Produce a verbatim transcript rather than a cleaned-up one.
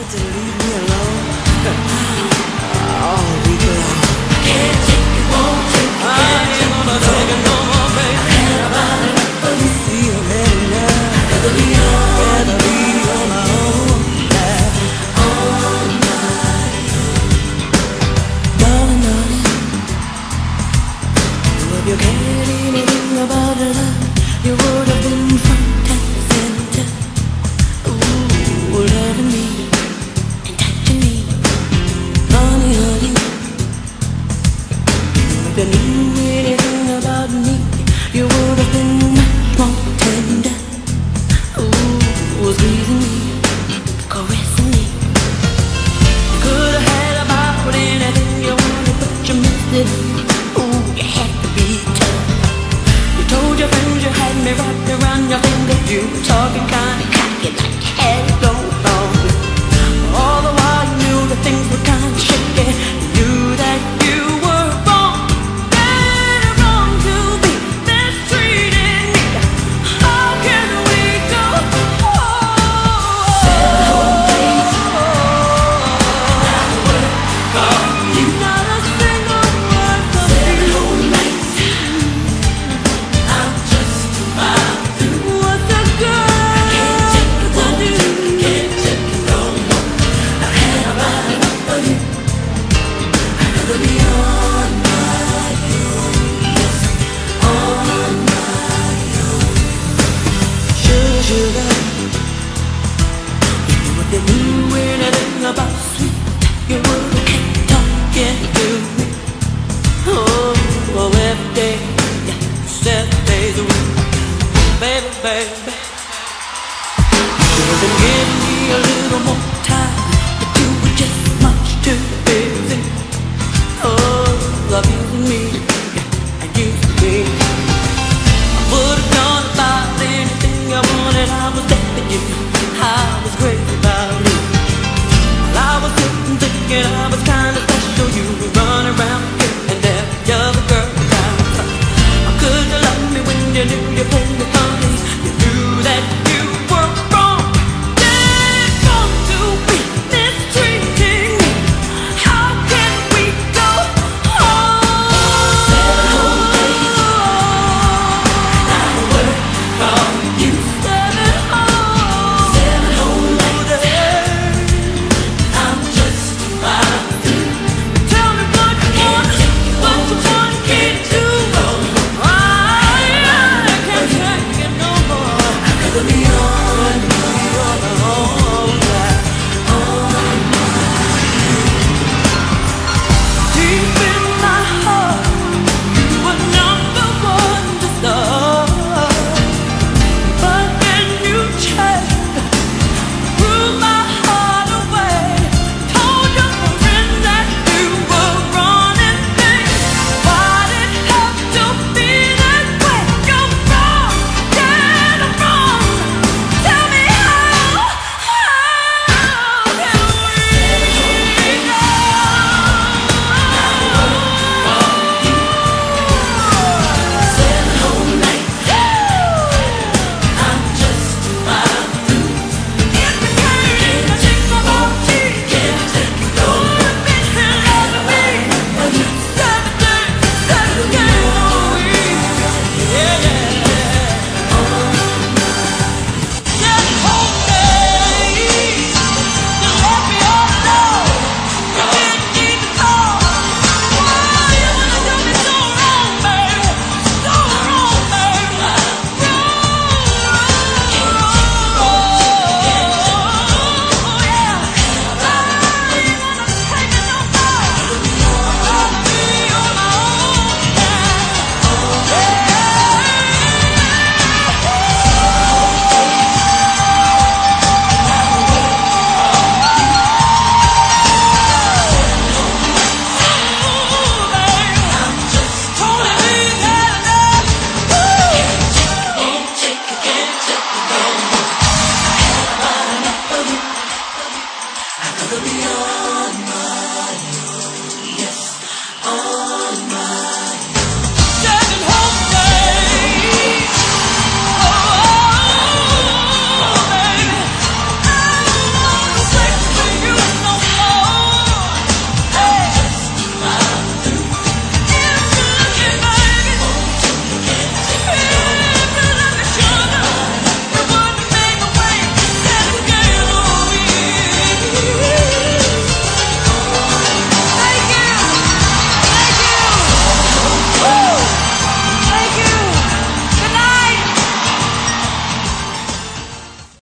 to leave me alone all week long. Can't take it, won't take it, I ain't gonna take it no more, baby. I had about enough of you. See you later now. I'd rather be on, rather be on my own. Yeah. On my own. Darling, darling, if you cared anything about love, you would have been front and center. Ooh, loving me and touching me, honey, honey. If you knew anything about me, you would have been much more tender. Ooh, squeezing me, caressing me. You could have had about anything you wanted, but you missed it. Ooh, you had to be tough. You told your friends you had me wrapped around your finger. You were talking kinda cocky like you had it going on. All the while you knew that things were kinda shaky. You knew that you were wrong, bad and wrong to be mistreating me. How can we go on? Said the whole place, not a word from you. Not a single word from you. Said the whole night, I'm just about through. What's a girl to do? Can't take it no more. I've had about enough of you. I'd rather be on my own. Yes, on my own. Sugar, sugar, if you knew anything about sweet, you would